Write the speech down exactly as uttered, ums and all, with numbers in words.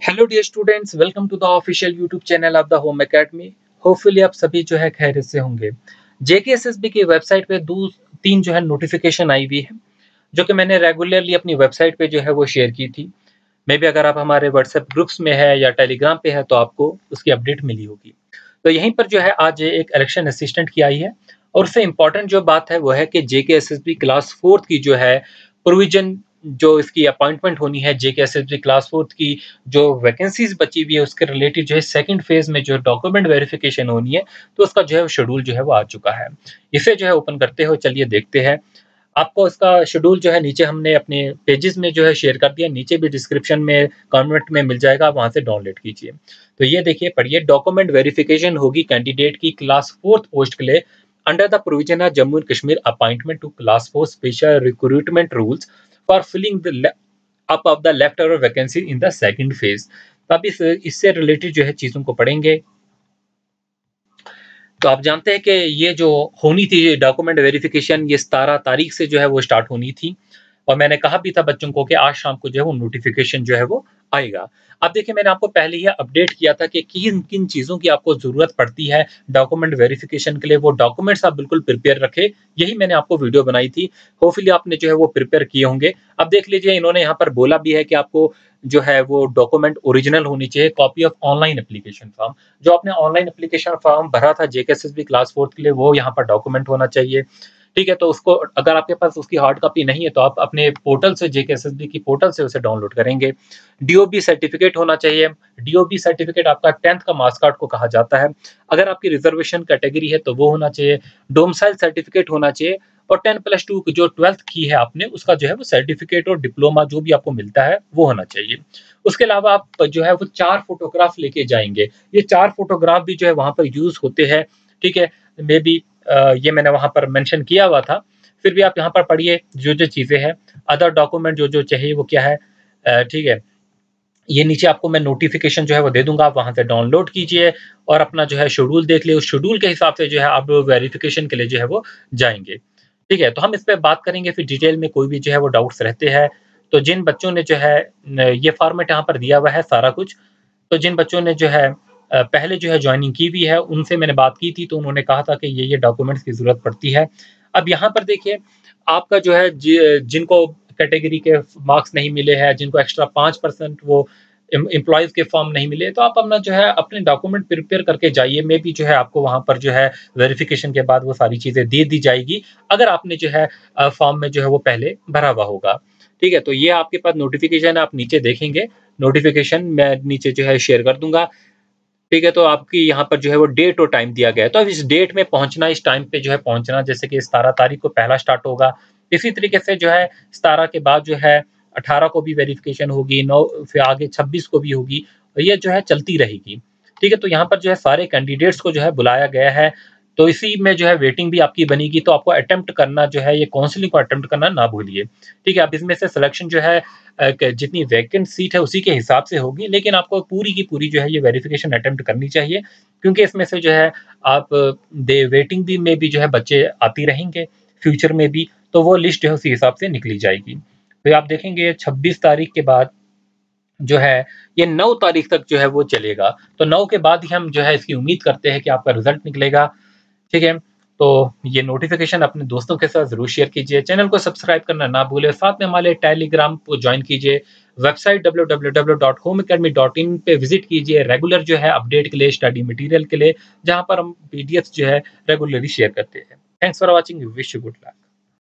Hello dear students, welcome to the official YouTube channel of the home academy. Hopefully आप सभी जो है खैरियत से होंगे। जेकेएसएसबी की वेबसाइट पे दो तीन जो है नोटिफिकेशन आई हुई है, जो कि मैंने रेगुलरली अपनी वेबसाइट पे जो है वो शेयर की थी। मे बी अगर आप हमारे व्हाट्सएप ग्रुप्स में है या टेलीग्राम पे है तो आपको उसकी अपडेट मिली होगी। तो यहीं पर जो है आज एक इलेक्शन असिस्टेंट की आई है, और उससे इम्पोर्टेंट जो बात है वो है कि जेकेएसएसबी क्लास फोर्थ की जो है प्रोविजन, जो इसकी अपॉइंटमेंट होनी है जेकेएसएसबी क्लास फोर्थ की, जो वैकेंसीज बची हुई है उसके रिलेटेड जो है सेकंड फेज में जो डॉक्यूमेंट वेरिफिकेशन होनी है, तो उसका जो है शेड्यूल जो है वो आ चुका है। इसे जो है ओपन करते हो, चलिए देखते हैं। आपको इसका शेड्यूल जो है नीचे हमने अपने पेजेस में जो है शेयर कर दिया, नीचे भी डिस्क्रिप्शन में कमेंट में मिल जाएगा, आप वहाँ से डाउनलोड कीजिए। तो ये देखिए, पढ़िए। डॉक्यूमेंट वेरिफिकेशन होगी कैंडिडेट की क्लास फोर्थ पोस्ट के लिए under the provision of Jammu and Kashmir appointment to class four special recruitment rules for filling the up of the left over vacancy in the second phase. तो अब इस इससे related जो है चीज़ों को पढ़ेंगे। तो आप जानते हैं कि ये जो होनी थी डॉक्यूमेंट वेरिफिकेशन, ये सत्रह तारीख से जो है वो स्टार्ट होनी थी, और मैंने कहा भी था बच्चों को कि आज शाम को जो है वो नोटिफिकेशन जो है वो आएगा। अब देखिए, मैंने आपको पहले ही अपडेट किया था कि किन किन चीज़ों की आपको ज़रूरत पड़ती है डॉक्यूमेंट वेरिफिकेशन के लिए। वो डॉक्यूमेंट्स आप बिल्कुल प्रिपेयर रखें, यही मैंने आपको वीडियो बनाई थी। होपफुली आपने जो है वो प्रिपेयर किए होंगे। अब देख लीजिए, इन्होंने यहाँ पर बोला भी है कि आपको जो है वो डॉक्यूमेंट ओरिजिनल होनी चाहिए, copy of online application form. जो आपने ऑनलाइन एप्लीकेशन फॉर्म भरा था जेकेएसएसबी क्लास फोर्थ के लिए, वो यहाँ पर डॉक्यूमेंट होना चाहिए। ठीक है, तो उसको अगर आपके पास उसकी हार्ड कॉपी नहीं है तो आप अपने पोर्टल से, जेकेएसएसबी की पोर्टल से उसे डाउनलोड करेंगे। डीओबी सर्टिफिकेट होना चाहिए। डीओबी सर्टिफिकेट आपका टेंथ का मार्क्स कार्ड को कहा जाता है। अगर आपकी रिजर्वेशन कैटेगरी है तो वो होना चाहिए। डोमिसाइल सर्टिफिकेट होना चाहिए, और टेन प्लस टू जो ट्वेल्थ की है आपने, उसका जो है वो सर्टिफिकेट और डिप्लोमा जो भी आपको मिलता है वो होना चाहिए। उसके अलावा आप जो है वो चार फोटोग्राफ लेके जाएंगे। ये चार फोटोग्राफ भी जो है वहां पर यूज होते हैं। ठीक है, मे बी ये मैंने वहां पर मेंशन किया हुआ था, फिर भी आप यहाँ पर पढ़िए जो जो चीजें हैं। अदर डॉक्यूमेंट जो जो चाहिए वो क्या है। अ, ठीक है, ये नीचे आपको मैं नोटिफिकेशन जो है वो दे दूंगा, आप वहां से डाउनलोड कीजिए और अपना जो है शेड्यूल देख लिए। उस शेड्यूल के हिसाब से जो है आप वेरिफिकेशन के लिए जो है वो जाएंगे। ठीक है, तो हम इस पे बात करेंगे फिर डिटेल में। कोई भी जो है वो डाउट्स रहते हैं तो जिन बच्चों ने जो है न, ये फॉर्मेट यहाँ पर दिया हुआ है सारा कुछ, तो जिन बच्चों ने जो है अ, पहले जो है जॉइनिंग की हुई है, उनसे मैंने बात की थी, तो उन्होंने कहा था कि ये ये डॉक्यूमेंट्स की ज़रूरत पड़ती है। अब यहाँ पर देखिए, आपका जो है जि जिनको कैटेगरी के मार्क्स नहीं मिले हैं, जिनको एक्स्ट्रा पाँच परसेंट वो एम एम्प्लॉइज़ के फॉर्म नहीं मिले, तो आप अपना जो है अपने डॉक्यूमेंट प्रिपेयर करके जाइए। मे बी जो है आपको वहाँ पर जो है वेरिफिकेशन के बाद वो सारी चीज़ें दे दी जाएगी, अगर आपने जो है अ, फॉर्म में जो है वो पहले भरा हुआ होगा। ठीक है, तो ये आपके पास नोटिफिकेशन आप नीचे देखेंगे। नोटिफिकेशन मैं नीचे जो है शेयर कर दूँगा। ठीक है, तो आपकी यहाँ पर जो है वो डेट और टाइम दिया गया है। तो अब इस डेट में पहुँचना, इस टाइम पे जो है पहुँचना, जैसे कि सत्रह तारीख को पहला स्टार्ट होगा। इसी तरीके से जो है सत्रह के बाद जो है अठारह को भी वेरिफिकेशन होगी, नौ फिर आगे छब्बीस को भी होगी। और ये जो है चलती रहेगी। ठीक है, तो यहाँ पर जो है सारे कैंडिडेट्स को जो है बुलाया गया है। तो इसी में जो है वेटिंग भी आपकी बनेगी, तो आपको अटेम्प्ट करना जो है, ये काउंसलिंग को अटेम्प्ट करना ना भूलिए। ठीक है, अब इसमें से सिलेक्शन जो है अ, क जितनी वैकेंट सीट है उसी के हिसाब से होगी, लेकिन आपको पूरी की पूरी जो है ये वेरिफिकेशन अटेम्प्ट करनी चाहिए, क्योंकि इसमें से जो है आप दे वेटिंग भी में भी जो है बच्चे आती रहेंगे फ्यूचर में भी, तो वो लिस्ट जो है उसी हिसाब से निकली जाएगी। तो आप देखेंगे छब्बीस तारीख के बाद जो है ये नौ तारीख तक जो है वो चलेगा। तो नौ के बाद ही हम जो है इसकी उम्मीद करते हैं कि आपका रिज़ल्ट निकलेगा। ठीक है? तो ये नोटिफ़िकेशन अपने दोस्तों के साथ ज़रूर शेयर कीजिए। चैनल को सब्सक्राइब करना ना भूलें। साथ में हमारे टेलीग्राम को जॉइन कीजिए। Website W W W dot home academy dot in पे विज़िट कीजिए रेगुलर जो है अपडेट के लिए, स्टडी मटीरियल के लिए, जहाँ पर हम पीडीएफ्स जो है रेगुलरली शेयर करते हैं। Thanks for watching. Wish you good luck.